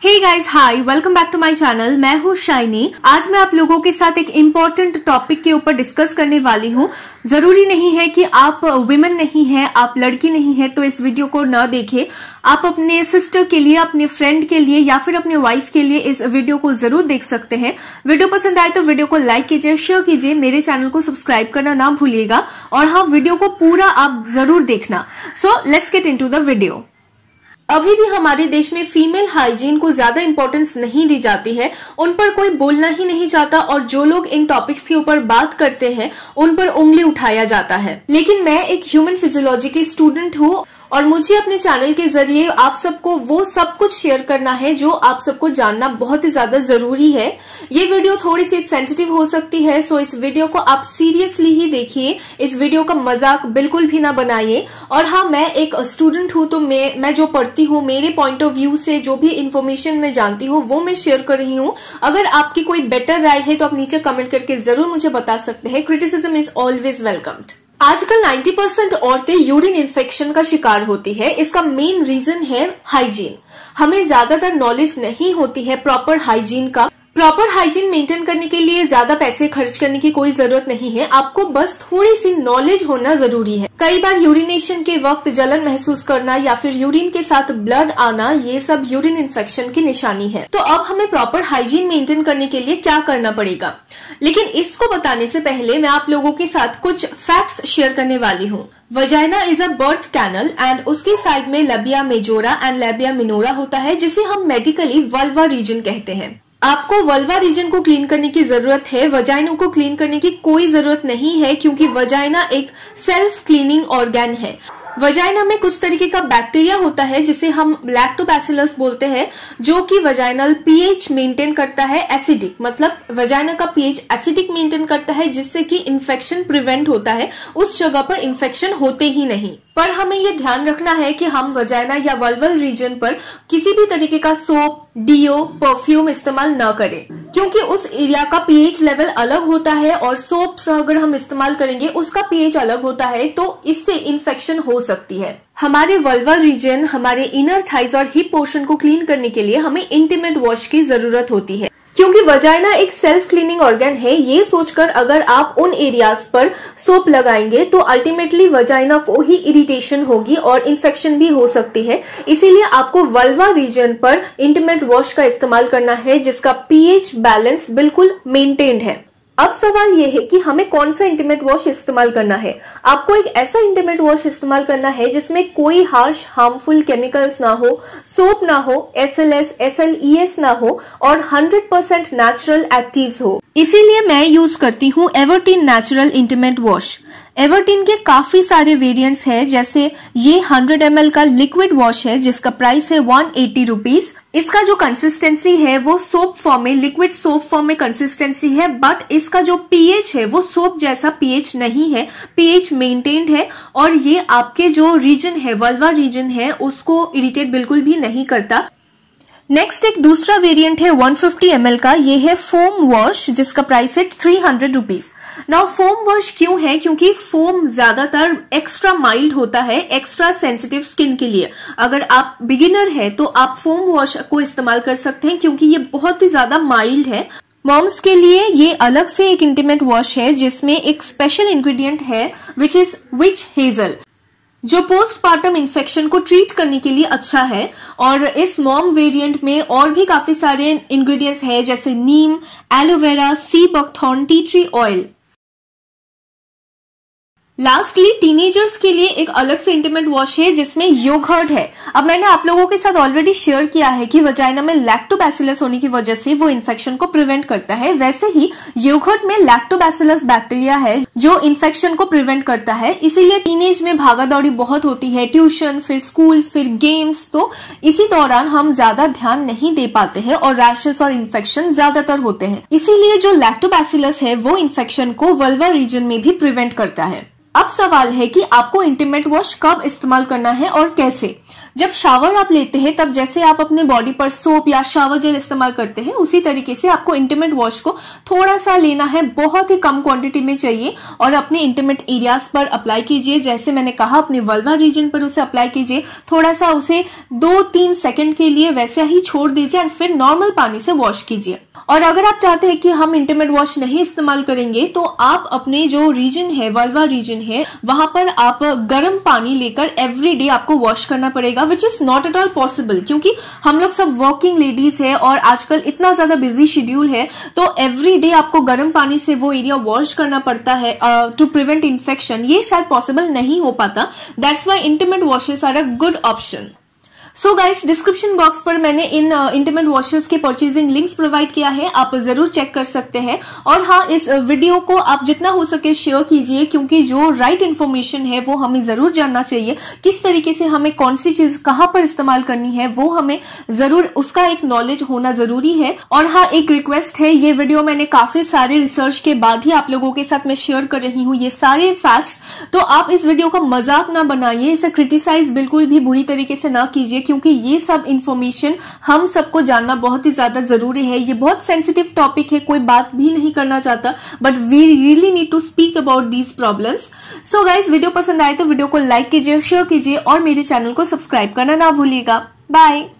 Hey guys, hi, welcome back to my channel. मैं हूँ shiny. आज मैं आप लोगों के साथ एक इम्पोर्टेंट टॉपिक के ऊपर डिस्कस करने वाली हूँ। जरूरी नहीं है कि आप विमेन नहीं है, आप लड़की नहीं है तो इस वीडियो को न देखें। आप अपने सिस्टर के लिए, अपने फ्रेंड के लिए या फिर अपने वाइफ के लिए इस वीडियो को जरूर देख सकते हैं। वीडियो पसंद आए तो वीडियो को लाइक कीजिए, शेयर कीजिए, मेरे चैनल को सब्सक्राइब करना ना भूलिएगा और हाँ, वीडियो को पूरा आप जरूर देखना। So let's get into the video. अभी भी हमारे देश में फीमेल हाइजीन को ज्यादा इंपॉर्टेंस नहीं दी जाती है, उन पर कोई बोलना ही नहीं चाहता और जो लोग इन टॉपिक्स के ऊपर बात करते हैं उन पर उंगली उठाया जाता है। लेकिन मैं एक ह्यूमन फिजियोलॉजी की स्टूडेंट हूँ और मुझे अपने चैनल के जरिए आप सबको वो सब कुछ शेयर करना है जो आप सबको जानना बहुत ही ज्यादा जरूरी है। ये वीडियो थोड़ी सी सेंसिटिव हो सकती है, सो इस वीडियो को आप सीरियसली ही देखिए। इस वीडियो का मजाक बिल्कुल भी ना बनाइए। और हाँ, मैं एक स्टूडेंट हूँ तो मैं जो पढ़ती हूँ, मेरे पॉइंट ऑफ व्यू से जो भी इन्फॉर्मेशन मैं जानती हूँ वो मैं शेयर कर रही हूँ। अगर आपकी कोई बेटर राय है तो आप नीचे कमेंट करके जरूर मुझे बता सकते हैं। Criticism is always welcomed. आजकल 90% औरतें यूरिन इन्फेक्शन का शिकार होती है। इसका मेन रीजन है हाइजीन। हमें ज्यादातर नॉलेज नहीं होती है प्रॉपर हाइजीन का। प्रॉपर हाइजीन मेंटेन करने के लिए ज्यादा पैसे खर्च करने की कोई जरूरत नहीं है, आपको बस थोड़ी सी नॉलेज होना जरूरी है। कई बार यूरिनेशन के वक्त जलन महसूस करना या फिर यूरिन के साथ ब्लड आना, ये सब यूरिन इन्फेक्शन की निशानी है। तो अब हमें प्रॉपर हाइजीन मेंटेन करने के लिए क्या करना पड़ेगा, लेकिन इसको बताने से पहले मैं आप लोगों के साथ कुछ फैक्ट्स शेयर करने वाली हूँ। Vagina is a birth canal and उसके साइड में labia majora and labia minora होता है, जिसे हम मेडिकली वल्वा रीजन कहते हैं। आपको वल्वा रीजन को क्लीन करने की जरूरत है, वजाइना को क्लीन करने की कोई जरूरत नहीं है, क्योंकि वजाइना एक सेल्फ क्लीनिंग ऑर्गन है। वजाइना में कुछ तरीके का बैक्टीरिया होता है जिसे हम लैक्टोबैसिलस बोलते हैं, जो कि वजाइनल पीएच मेंटेन करता है एसिडिक, मतलब वजाइना का पीएच एसिडिक मेंटेन करता है, जिससे कि इन्फेक्शन प्रिवेंट होता है। उस जगह पर इन्फेक्शन होते ही नहीं। पर हमें ये ध्यान रखना है कि हम वजाइना या वल्वल रीजन पर किसी भी तरीके का सोप, डियो, परफ्यूम इस्तेमाल न करें, क्योंकि उस एरिया का पीएच लेवल अलग होता है और सोप्स अगर हम इस्तेमाल करेंगे उसका पीएच अलग होता है, तो इससे इन्फेक्शन हो सकती है। हमारे वल्वल रीजन, हमारे इनर थाइज और हिप पोर्शन को क्लीन करने के लिए हमें इंटीमेट वॉश की जरूरत होती है, क्योंकि वजाइना एक सेल्फ क्लीनिंग ऑर्गन है। ये सोचकर अगर आप उन एरियाज पर सोप लगाएंगे तो अल्टीमेटली वजाइना को ही इरिटेशन होगी और इन्फेक्शन भी हो सकती है। इसीलिए आपको वल्वा रीजन पर इंटीमेट वॉश का इस्तेमाल करना है, जिसका पीएच बैलेंस बिल्कुल मेंटेन्ड है। अब सवाल ये है कि हमें कौन सा इंटीमेट वॉश इस्तेमाल करना है। आपको एक ऐसा इंटीमेट वॉश इस्तेमाल करना है जिसमें कोई हार्श हार्मफुल केमिकल्स ना हो, सोप ना हो, SLS, SLES ना हो और 100% नेचुरल एक्टिव्स हो। इसीलिए मैं यूज करती हूँ Everteen natural intimate wash. Everteen के काफी सारे वेरिएंट्स हैं, जैसे ये 100 ml का लिक्विड वॉश है जिसका प्राइस है 180 रुपीज। इसका जो कंसिस्टेंसी है वो सोप फॉर्म में, लिक्विड सोप फॉर्म में कंसिस्टेंसी है, बट इसका जो पीएच है वो सोप जैसा पीएच नहीं है, पीएच मेंटेन्ड है और ये आपके जो रीजन है, वल्वा रीजन है, उसको इरिटेट बिल्कुल भी नहीं करता। नेक्स्ट एक दूसरा वेरिएंट है 150 ml का, ये है फोम वॉश जिसका प्राइस है 300 रुपीज। नाउ फोम वॉश क्यों है, क्योंकि फोम ज्यादातर एक्स्ट्रा माइल्ड होता है एक्स्ट्रा सेंसिटिव स्किन के लिए। अगर आप बिगिनर है तो आप फोम वॉश को इस्तेमाल कर सकते हैं, क्योंकि ये बहुत ही ज्यादा माइल्ड है। मॉम्स के लिए ये अलग से एक इंटीमेट वॉश है जिसमें एक स्पेशल इंग्रेडिएंट है विच इज विच हेजल, जो पोस्टपार्टम इन्फेक्शन को ट्रीट करने के लिए अच्छा है। और इस मॉम वेरिएंट में और भी काफी सारे इंग्रेडिएंट्स हैं, जैसे neem, aloe vera, sea buckthorn, tea tree oil. Lastly teenagers के लिए एक अलग से इंटीमेट वॉश है जिसमें योगर्ट है। अब मैंने आप लोगों के साथ ऑलरेडी शेयर किया है कि वजाइना में लैक्टोबैसिलस होने की वजह से वो इन्फेक्शन को प्रिवेंट करता है, वैसे ही योगर्ट में लैक्टोबैसिलस बैक्टीरिया है जो इन्फेक्शन को प्रिवेंट करता है। इसीलिए टीनेज में भागा दौड़ी बहुत होती है, ट्यूशन, फिर स्कूल, फिर गेम्स, तो इसी दौरान हम ज्यादा ध्यान नहीं दे पाते हैं और रैशेस और इन्फेक्शन ज्यादातर होते हैं। इसीलिए जो लैक्टोबैसिलस है वो इन्फेक्शन को वल्वा रीजन में भी प्रिवेंट करता है। अब सवाल है कि आपको इंटीमेट वॉश कब इस्तेमाल करना है और कैसे। जब शावर आप लेते हैं तब जैसे आप अपने बॉडी पर सोप या शावर जेल इस्तेमाल करते हैं उसी तरीके से आपको इंटीमेट वॉश को थोड़ा सा लेना है, बहुत ही कम क्वांटिटी में चाहिए, और अपने इंटीमेट एरियाज पर अप्लाई कीजिए। जैसे मैंने कहा अपने वल्वा रीजन पर उसे अप्लाई कीजिए, थोड़ा सा उसे 2-3 सेकंड के लिए वैसे ही छोड़ दीजिए एंड फिर नॉर्मल पानी से वॉश कीजिए। और अगर आप चाहते हैं कि हम इंटीमेट वॉश नहीं इस्तेमाल करेंगे तो आप अपने जो रीजन है, वल्वा रीजन है, वहां पर आप गर्म पानी लेकर एवरीडे आपको वॉश करना पड़ेगा, which is not at all possible, क्योंकि हम लोग सब वर्किंग लेडीज है और आजकल इतना ज्यादा बिजी शेड्यूल है, तो एवरीडे आपको गर्म पानी से वो एरिया वॉश करना पड़ता है टू प्रिवेंट इन्फेक्शन। ये शायद पॉसिबल नहीं हो पाता, that's why intimate washes are a good option. So guys, description box पर मैंने इन इंटीमेट वॉशेस के परचेजिंग लिंक्स प्रोवाइड किया है, आप जरूर चेक कर सकते हैं। और हाँ, इस वीडियो को आप जितना हो सके शेयर कीजिए, क्योंकि जो राइट इन्फॉर्मेशन है वो हमें जरूर जानना चाहिए। किस तरीके से हमें कौन सी चीज कहाँ पर इस्तेमाल करनी है वो हमें जरूर, उसका एक नॉलेज होना जरूरी है। और हाँ, एक रिक्वेस्ट है, ये वीडियो मैंने काफी सारे रिसर्च के बाद ही आप लोगों के साथ मैं शेयर कर रही हूँ ये सारे फैक्ट्स, तो आप इस वीडियो का मजाक ना बनाइए, इसे क्रिटिसाइज बिल्कुल भी बुरी तरीके से ना कीजिए, क्योंकि ये सब इंफॉर्मेशन हम सबको जानना बहुत ही ज्यादा जरूरी है। ये बहुत सेंसिटिव टॉपिक है, कोई बात भी नहीं करना चाहता, but we really need to speak about these problems. So guys, video पसंद आए तो वीडियो को लाइक कीजिए, शेयर कीजिए और मेरे चैनल को सब्सक्राइब करना ना भूलिएगा। बाय।